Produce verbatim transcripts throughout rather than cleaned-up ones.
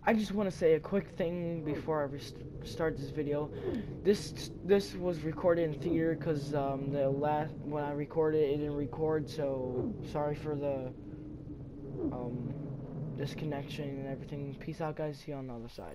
I just want to say a quick thing before I start this video. This this was recorded in theater because um, the last when I recorded it, it didn't record. So sorry for the um, disconnection and everything. Peace out, guys. See you on the other side.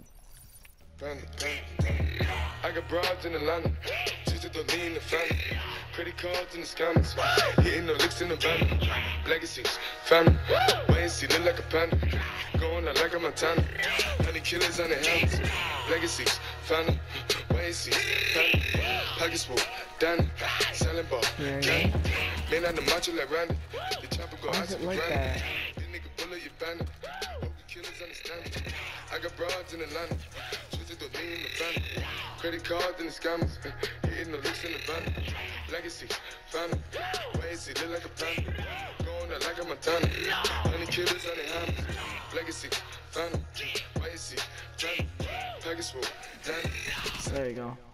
I got broads in Atlanta, just to lean the family. Credit cards in the scammers, hitting the licks in the van. Legacies, family, wait and see, look like a panda. Going out like a Montana, honey killers on the hands. Legacies, family, wait and see, family. Pockets full, Danny, selling ball, candy. Man on the macho like Randy, the chopper go out to the granny. This nigga bullet your bandit, hope the killers understand me. I got broads in Atlanta. In the family. Credit cards and the scammers, hitting the licks in the van. Legacy, family, wait and see, look like a panda. Going out like a Montana, honey killers on the hands. Legacy, family, wait and see, family. Package full, Danny. There you go.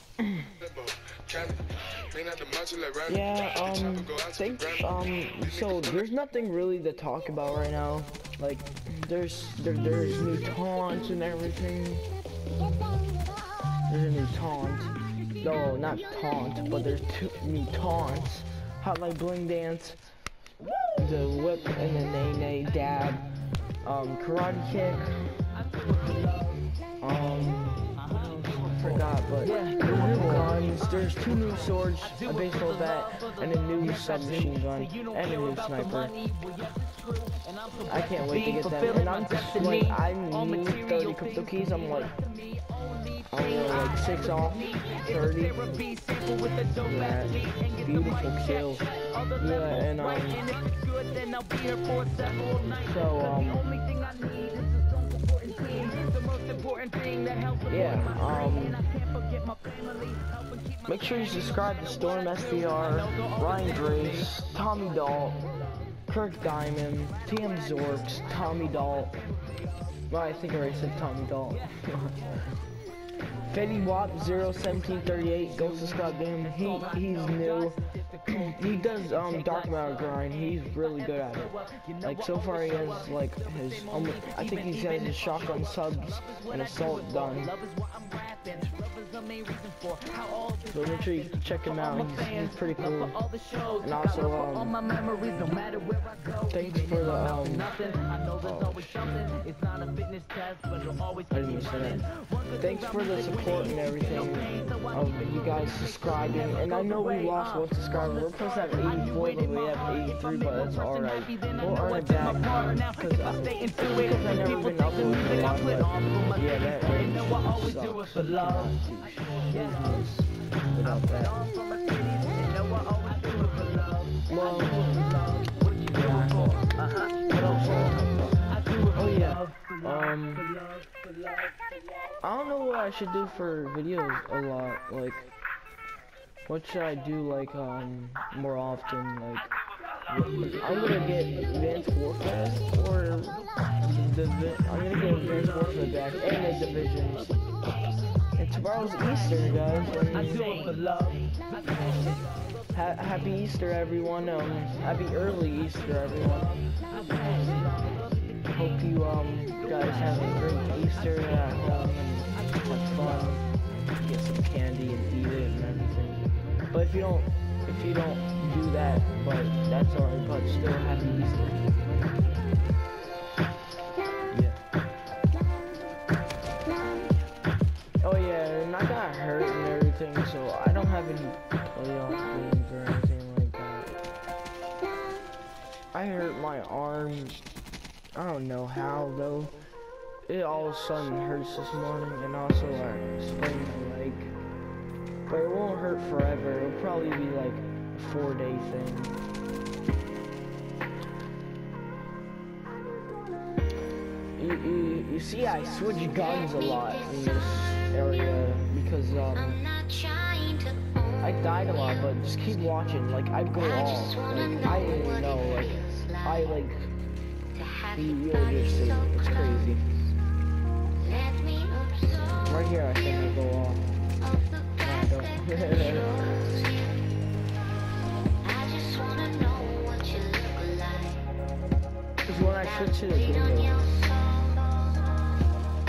Yeah, um, thanks, um, so there's nothing really to talk about right now. Like, there's, there, there's new taunts and everything. There's a new taunt. No, not taunt, but there's two new taunts. Hotline Bling Dance, the whip and the nay nay dab, um, karate kick, um, I forgot, but yeah, there's new guns, there's two new swords, a baseball bat, and a new submachine gun, and a new sniper. I can't wait to get them, and I'm just like, I need thirty crypto keys, I'm like, I'm like six off, thirty, yeah, beautiful kill, yeah, and um, so um, yeah, um, make sure you subscribe to Storm S D R, Ryan Grace, Tommy Dalt, Kirk Diamond, T M Zorks, Tommy Dalt, well, I think I already said Tommy Dalt. Fetty Wap zero seventeen thirty-eight, go subscribe to him. He he's new. He does um dark matter grind. He's really good at it. Like so far he has like his um, I think he has his shotgun subs and assault done. So make sure you check him out. He's, he's pretty cool. And also um thanks for the um oh, I didn't say that. Thanks for the support and everything of you guys subscribing. And I know we lost one subscriber. We're supposed to have eighty-four, but we have eighty-three, but that's alright. We'll earn it back because I, because I never been uploading a lot, but yeah, that really sucks. Without that. Well, yeah. Oh yeah. Um, I don't know what I should do for videos a lot. Like, what should I do? Like, um, more often? Like, I'm gonna get Advanced Warfare or the I'm gonna get Advanced Warfare back and the Divisions. And tomorrow's Easter, guys. And ha happy Easter, everyone. Um, happy early Easter, everyone. Hope you um guys have a great Easter at home and have fun. Get some candy and eat it and everything. But if you don't, if you don't do that, but that's alright. But still, happy Easter. Oh yeah, and I got hurt and everything, so I don't have any playoff games or anything like that. I hurt my arm. I don't know how though. It all of a sudden hurts this morning, and also I sprained my leg. But it won't hurt forever. It'll probably be like a four-day thing. You, you, you see, I switch guns a lot in this area because um I died a lot, but just keep watching. Like I go off. Like, I didn't even know. Like I like you you'll just see. It's crazy. Right here, I think I go off. No, I don't. Because when I switch to the window.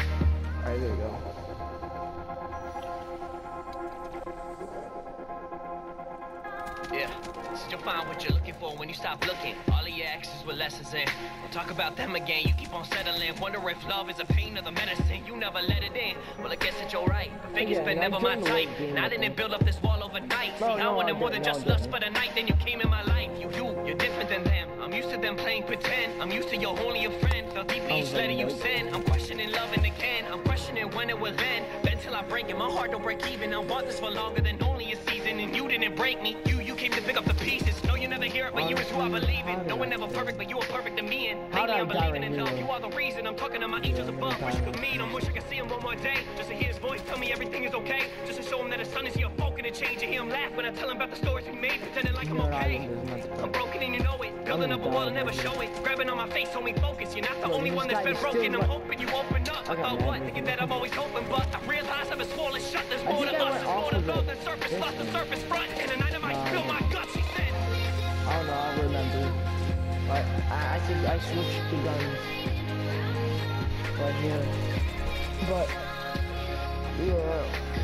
that you'll find what you're looking for when you stop looking. All of your exes with lessons in. Don't talk about them again, you keep on settling. Wonder if love is a pain or the medicine. You never let it in. Well, I guess that you're right. But figures Yeah, been yeah, never I my joined the type. wave game And I with didn't them. build up this wall overnight. No, See, I no, wanted I more than didn't, just no, I lust didn't. for the night. Then you came in my life. You, you, you're different than them. I'm used to them playing pretend. I'm used to your only a friend. Felt deeply each letter you send. I'm questioning loving again. I'm questioning when it will end. Then till I break it, my heart don't break even. I want this for longer than only a season. And you didn't break me. You, you came to pick up the pieces. No, you never hear it, but you is who I believe in. No one ever perfect, but you are perfect to me. And How lately did I I'm die believing right in love. here? You are the reason. I'm talking to my angels above. Wish you could meet him. Wish I could see him one more day. Just to hear his voice tell me everything is okay. Just to show him that his son is here, folk to change. And hear him laugh when I tell him about the stories we made, pretending like I'm okay. I'm broken and you know it. Building up a wall and never show it. Grabbing on my face, hold me focused. You're not the only one that's been broken. I'm hoping you open up. I thought what? Thinking that I'm always hoping, but I realize I've been swollen shut. There's more to us, there's more to love than surface lust, the surface front. And the night I might spill my guts, she said. I don't know, I remember. But I, I think I switched the guns right here. But yeah.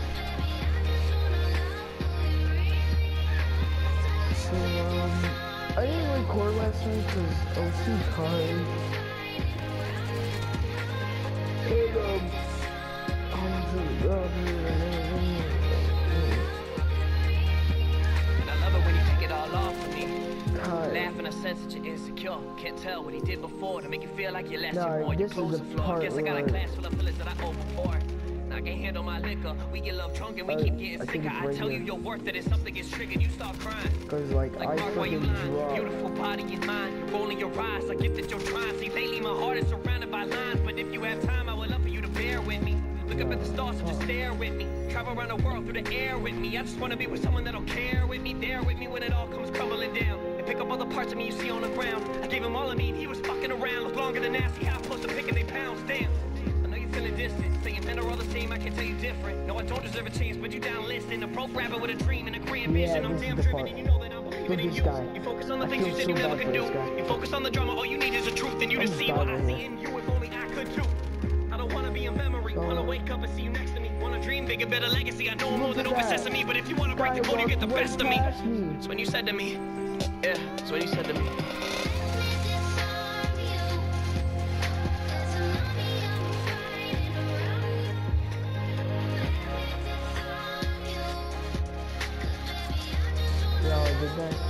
So um, I didn't record last week because I was too tired. And um, I went to the bathroom and everything. And I love it when you take it all off of me. God. Laugh in a sense that you're insecure. Can't tell what he did before to make you feel like you're less No, and more. Your this is clothes the are flawed. part Guess I got a where- glass full of feelings that I overpour. And I can't handle my liquor. We get love drunk and we Uh, keep I getting think sicker. it's I right tell here. you your worth that if something gets triggered, you start crying. Cause like, Like I Mark, why you freaking lying? dropped. Beautiful body and mind. You're rolling your eyes. I get that you're trying. See, lately my heart is surrounded by lines. But if you have time, I would love for you to bear with me. Look up at the stars and just stare with me. Travel around the world through the air with me. I just wanna be with someone that'll care with me, there with me when it all comes crumbling down. And pick up all the parts of me you see on the ground. I gave him all of me and he was fucking around. Look longer than nasty. How I'm supposed to pick and they pounds. Damn. I know you're feeling distant. Saying men are all the same, I can tell you different. No, I don't deserve a chance, but you down listen. A broke rapper with a dream and a grand Yeah, vision. I'm this is damn the driven part. and you know that I'm believing Look in this you. guy. You focus on the I things you feel said so you never bad could for do. this guy. You focus on the drama, all you need is the truth. And you I'm to see what I starving see here. in you if only I could too. I don't wanna be a memory. Oh. Wanna wake up and see you next to me. Wanna dream bigger, better legacy. I know I'm more Look than at open that. sesame, but if you wanna break Guy the code, you get the walked best of right me. past me. It's when you said to me. Yeah, it's when you said to me. Yeah, I did that.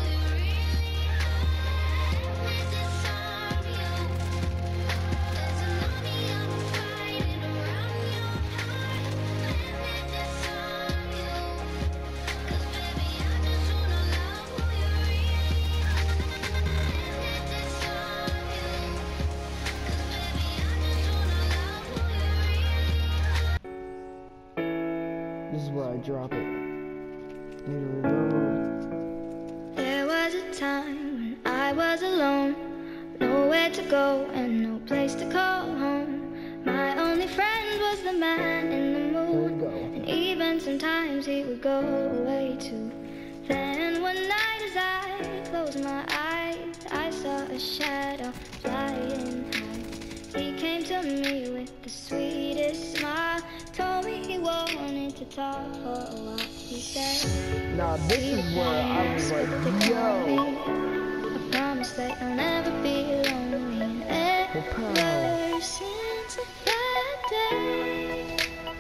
This is where I drop it. Here we go. There was a time when I was alone, nowhere to go and no place to call home. My only friend was the man in the There we moon, go. and even sometimes he would go away too. Then one night as I closed my eyes, I saw a shadow flying high. He came to me with the sweetest smile, told me he wanted to talk for a while. He said, Now this is where I was like, yo. I promise that you'll never be lonely. And Wow. ever since that day,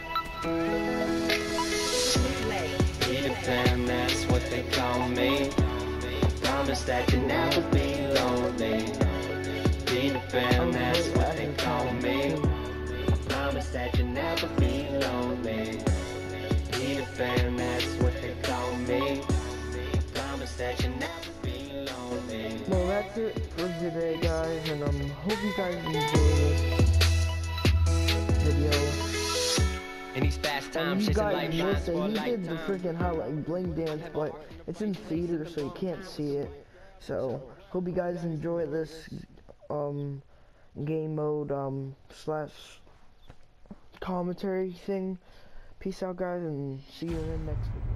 Peter Pan, that's what they call me. Promise that you'll never be lonely. Peter Pan, that's what they call me. Promise that you'll never be lonely. Peter Pan, that's what they call me. Promise that you'll never be lonely. Well, that's it for today, guys, and um, hope you guys enjoy this video. In these fast And times, you chasing guys lifelines missed for a it. He did the lifetime. freaking highlight bling dance, but it's in theater, so you can't see it. So hope you guys enjoy this um game mode um slash commentary thing. Peace out, guys, and see you in the next video.